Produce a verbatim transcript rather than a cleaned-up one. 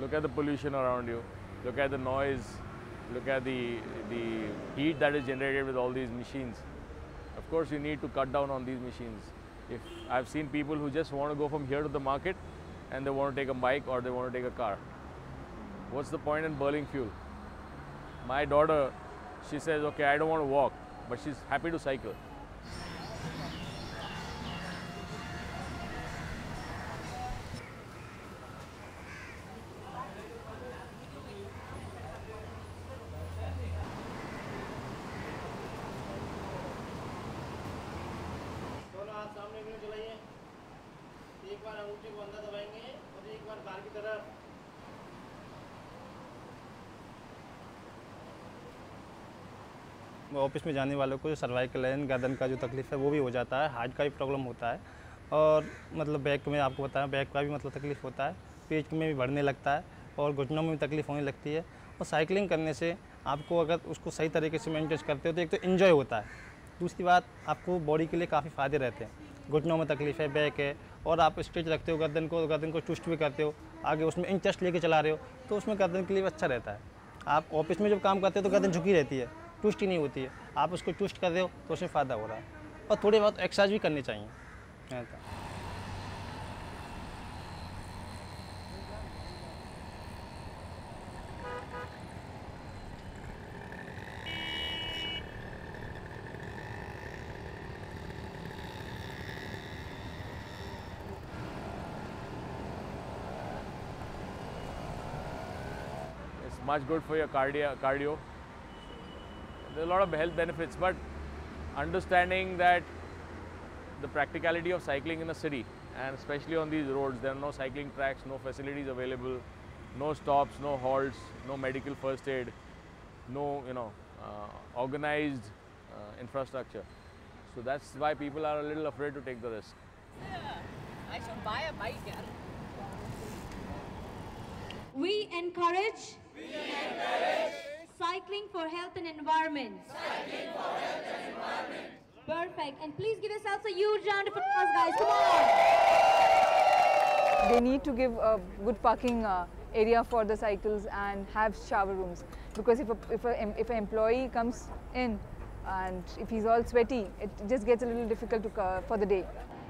Look at the pollution around you. Look at the noise. Look at the, the heat that is generated with all these machines. Of course, you need to cut down on these machines. If I've seen people who just want to go from here to the market and they want to take a bike or they want to take a car. What's the point in burning fuel? My daughter, she says, okay, I don't want to walk, but she's happy to cycle. सामने भी चलाइए, एक बार अंगूठे को अंदर दबाएंगे और एक बार बाहर की तरफ। ऑफिस में जाने वालों को जो सर्वाइकल है, गर्दन का जो तकलीफ है वो भी हो जाता है, हार्ट का भी प्रॉब्लम होता है और मतलब बैक में आपको बताया बैक का भी मतलब तकलीफ होता है, पेट में भी बढ़ने लगता है और घुटनों में भी तकलीफ होने लगती है। और साइकिलिंग करने से आपको अगर उसको सही तरीके से मेंटेन करते हो तो एक तो एंजॉय होता है, दूसरी बात आपको बॉडी के लिए काफ़ी फ़ायदे रहते हैं। घुटनों में तकलीफ है, बैक है और आप स्ट्रेच रखते हो गर्दन को, गर्दन को ट्विस्ट भी करते हो, आगे उसमें इंटरेस्ट लेके चला रहे हो तो उसमें गर्दन के लिए अच्छा रहता है। आप ऑफिस में जब काम करते हो तो गर्दन झुकी रहती है, ट्विस्ट ही नहीं होती है, आप उसको ट्विस्ट कर रहे हो तो उसमें फ़ायदा हो रहा है। और थोड़ी बहुत एक्सरसाइज भी करनी चाहिए। It's much good for your cardio. cardio. There are a lot of health benefits, but understanding that the practicality of cycling in a city, and especially on these roads, there are no cycling tracks, no facilities available, no stops, no halts, no medical first aid, no you know uh, organized uh, infrastructure. So that's why people are a little afraid to take the risk. Yeah, I should buy a bike, yeah. We encourage, we encourage cycling for health and environment. Cycling for health and environment. Perfect. And please give yourselves a huge round of applause, guys. Come on. They need to give a good parking uh, area for the cycles and have shower rooms, because if a, if a, if an employee comes in and if he's all sweaty, it just gets a little difficult to, uh, for the day.